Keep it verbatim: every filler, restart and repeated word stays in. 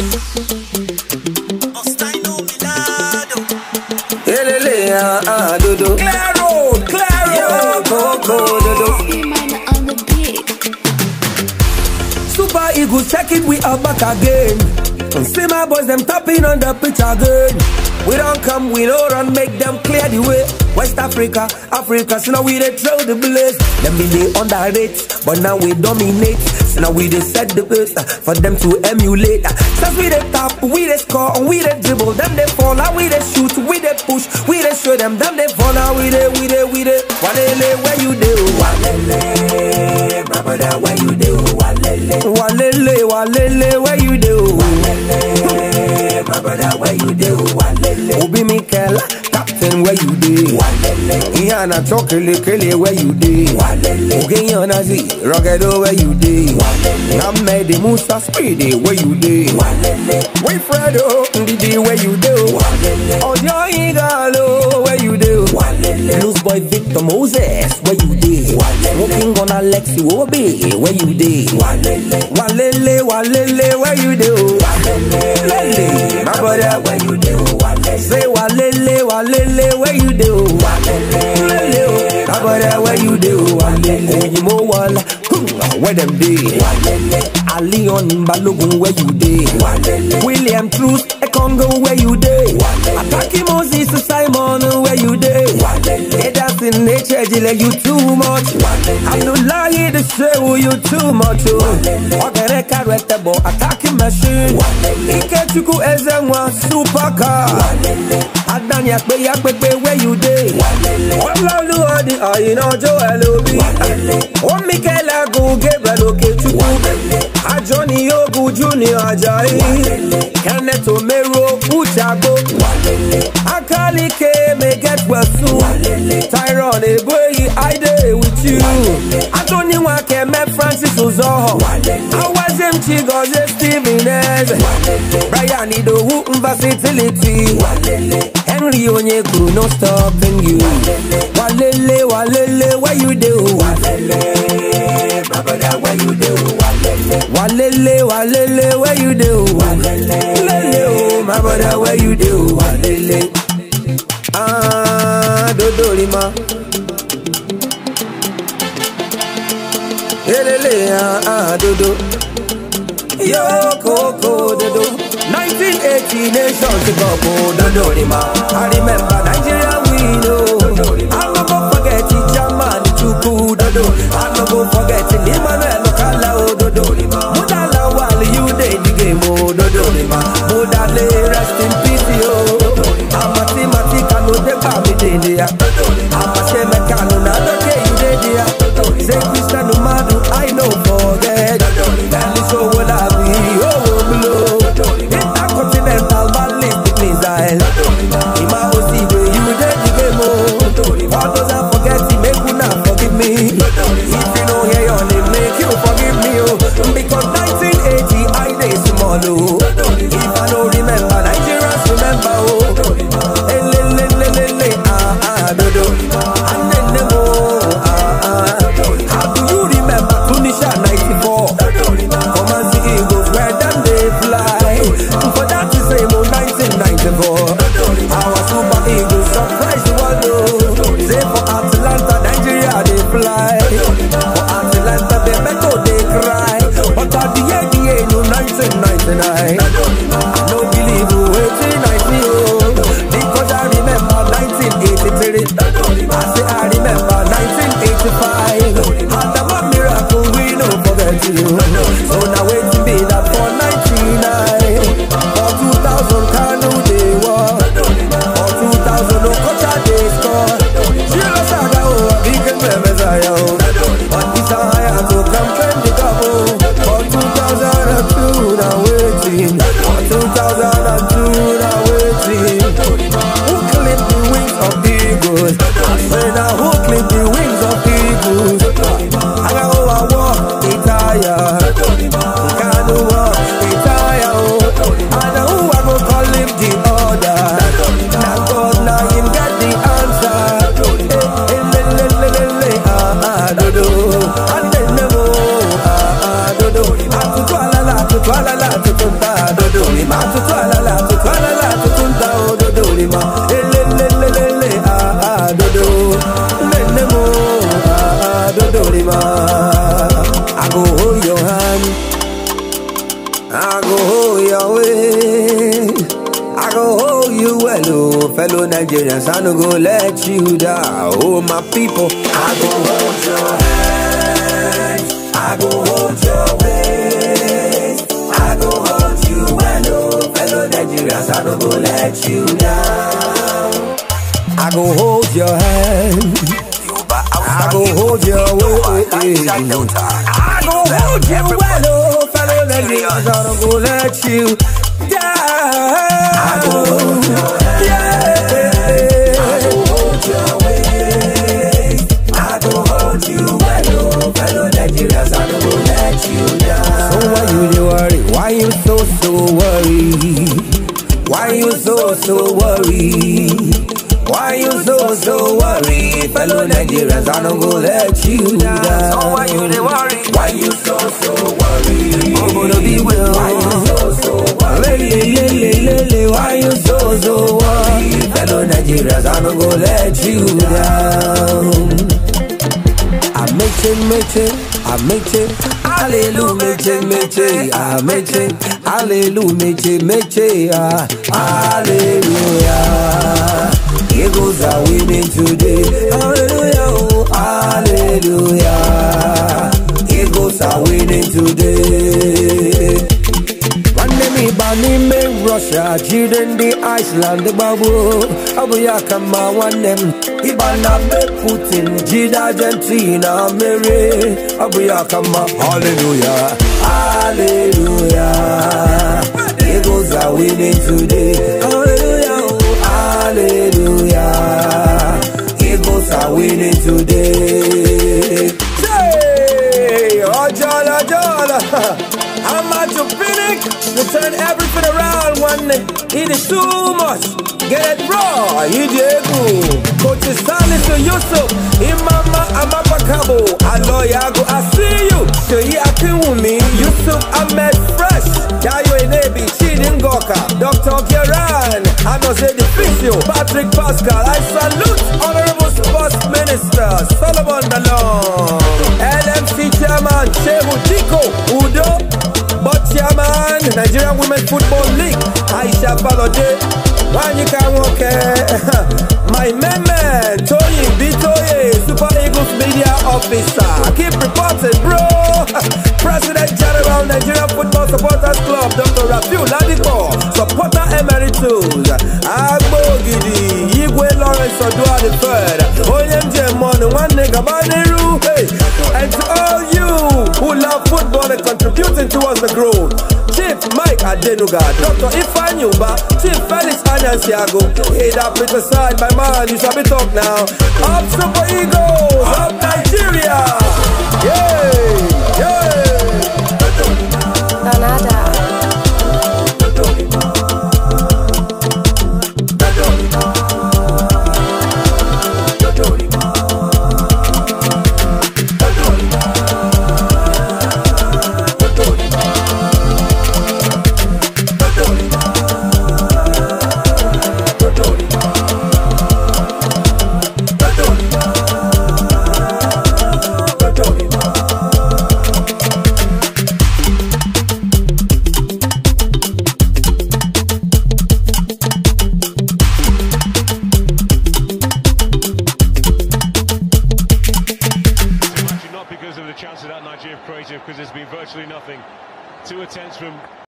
Austino Milado. Elele ah ah dodo. Clear road, clear road. Coco dodo. On the beat. Super Eagles check it, we are back again. And see my boys them tapping on the pitch again. We don't come, we don't run, make them clear the way. West Africa, Africa, so now we they throw the blaze. Them be they underrate, but now we dominate. So now we they set the pace uh, for them to emulate. Uh, so we they tap, we they score, and we they dribble. Them they fall, now we they shoot, we they push, we they show them. Them they fall, now we they, we they, we they. Walele, where you do? Walele, my brother, where you do? Walele, walele, walele, where you do? Walele, my brother, where you do? Walele, Obi Mikel, captain, where you do? Walele, Iana Chokele, Kele, where you do? Walele, Ogeyonazi, Rogedo, where you do? Walele, Namedi Musa Speedy, where you do? Walele, Wilfredo, Ndidi, where you do? Walele, Odio Igalo, where you do? Walele, Loose Boy Victor Moses, where you do? Walele, Working on Alexi Obi, where you do? Walele, Walele, Walele, where you do? Walele, Lele, my brother, where you do? Walele, say Walele, Walele, where you do? Walele, Lele, my brother, where you do? Walele, you mo wala, where them dey? Walele, Ali on Balogun, where you dey? Walele, William Truth, a Congo, where you dey? Walele, Ataki Moses, Simon, where you dey? Walele, they dancing nature, like you too much. Walele, Abdullahi, the show, you too much. Walele, Okere Karetabo, attacking machine. Walele, Ikechuku Ezenwa, supercar. Walele, Adanya Kpe Yakpe, where you dey? Walele, Olalu Adi, Ayino Joel Obi. Walele, Omikela Go Gabriel Okechuku. Walele, Ajoni Yogu Junior Ajayi. Kenneth Omero Uchago. Walele, Akali K may get well soon. Walele, Tyrone Eboyi, I dey with you. Anthony Wake met Francis Ozoho. I was him Chigoze Steven Ez. Brian Idowu versatility. Henry Onyekuru no stopping you. Walele, Walele, where you do? Walele, my brother, where you do? Walele, Walele, where you do? Walele, my brother, where you do? Walele, ah, DODORIMA. Elele, ah, ah, dodo. Yo, Coco, dodo. nineteen eighty nations to go, DODORIMA. I remember Nigerian we know. I'll never forget it, German, Chuku, dodo. I'll never forget it, Emmanuel, Kala, DODORIMA. Mudala, while you did the game, oh, DODORIMA. Mudale, rest in peace, yo. I'm a Timothy, I know the family, dear. I'm a Shemekano, not the day you did, dear. Say Christian Milado, I know forget. And it's so what I be, oh, below. Intercontinental ballistic missile. In my O C, you did the game, oh. All those I forget, he make you not forgive me. If you know hear your name, make you forgive me, oh. Because nineteen eighty, I day small, oh. If I don't remember, Nigerians remember, oh. Hey, le, le, le, le, le, ah, ah, dodo. And then the more, ah, ah. How do you remember Tunisia ninety-four? Come and see Eagles where them they fly. For that to say more nineteen ninety-four. Our Super Eagles surprise the world, oh. Say for Atlanta, Nigeria they fly. For Atlanta they make out they cry. But at the end, the end of nineteen ninety-nine, I don't believe you eighteen ninety, oh. Because I remember nineteen eighty-three. I say I remember nineteen eighty-five. And the one miracle we don't forget you. So now wait to be that for ninety-nine. For two thousand Kanu they won. For two thousand Okocha they score. Shila Saga oh, big and Messiah oh. But this I have to come claim the double. For two thousand two now waiting. For two thousand I go hold your way. I go hold you well, oh, fellow Nigerians. I no go let you down. Oh, my people, I go hold your hand. I go hold your waist. I go hold you well, oh, fellow Nigerians. I no go let you down. I go hold your hand. I go hold your way. I go hold you well, oh, fellow Nigerians. I no go let you down. I go hold your hand. I go hold your waist. I go hold you well, oh, fellow Nigerians. I no go let you down. So why you dey worry? Why you so so worried? Why you so so worried? Why you so so worried? Fellow Nigerians, I don't go let you down. So why you dey worry? Why you so so worried? Oh, gonna be well. Why you so so worried? Le, le, le, le, why you so so worried? Fellow Nigerians, I don't go let you down. I make it, make it, I make it. Hallelujah, make it, make it, I make it. Hallelujah, make it, make it, hallelujah. Eagles are winning today. Hallelujah, oh, hallelujah. Eagles are winning today. One day me bani me Russia, children the Iceland the babu. Abuya kama one them. Ibana me Putin, Jid Argentina Mary. Abuya kama hallelujah, hallelujah. Eagles are winning today. Hallelujah, oh, hallelujah. Eagles are winning today. Say, oh jala jala. I'm at your picnic. You turn everything around one day. It is too much. Get it raw. Idiego. Coach Salis to Yusuf. Imama Amapakabo. Aloyago. I see you. So yeah, I can with me. Yusuf Ahmed Fresh. Yayo Enebi. Chidin Goka. Doctor Geran. I know say the physio. Patrick Pascal. I salute Honorable Sports Minister Solomon Dalon. L M C Chairman Shehu Diko Udo. But Chairman Nigerian Women's Football League Aisha Balode. When you can walk, my man, Tony Bitoye, Super Eagles Media Officer. Keep reporting, bro. President General Nigerian Football Supporters Club, Doctor Rafiu Ladipo, Supporter Emeritus, Agbo Gidi, Igwe Lawrence Odua the third, O M J Mon, one nigga Baneru, hey. And to all you who love football and contributing towards the growth, Chief Mike Adenuga, Doctor Ifanyuba, Chief Felix Anyansiago, hey, that put aside, my man, you shall be talk now. Up Super Eagles, up Nigeria, yay, yay. Canada. Because of the chance of that Nigeria creative, because there's been virtually nothing. Two attempts from